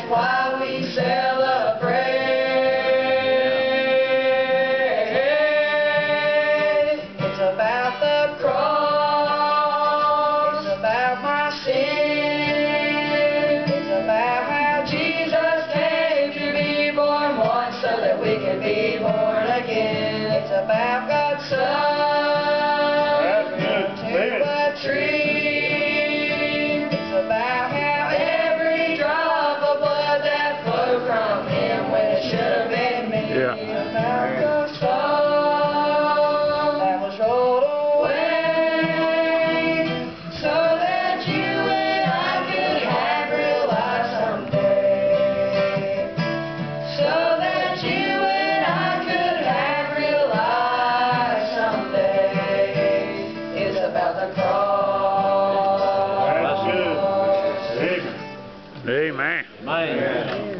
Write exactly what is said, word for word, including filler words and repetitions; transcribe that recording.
why we celebrate. It's about the cross. It's about my sin. It's about how Jesus came to be born once so that we can be born again. It's about God's Son to a tree. It's about how every drop of blood that flowed from Him when it should have been me. Yeah. About the stone that was rolled away so that you and I could have real life someday. So that you and I could have real life someday. It's about the cross. Amen. Amen.